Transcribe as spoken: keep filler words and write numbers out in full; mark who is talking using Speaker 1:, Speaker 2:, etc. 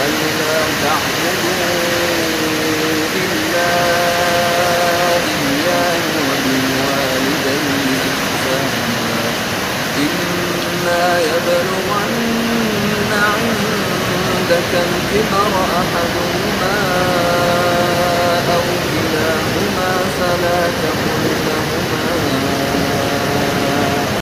Speaker 1: أَلَّا تَعْبُدُوا إِلَّا إِيَّاهُ وَبِالْوَالِدَيْنِ إِحْسَانًا إِمَّا يَبْلُغَنَّ عِندَكَ الْكِبَرَ أَحَدُهُمَا أَوْ كِلَاهُمَا فَلَا تَقُل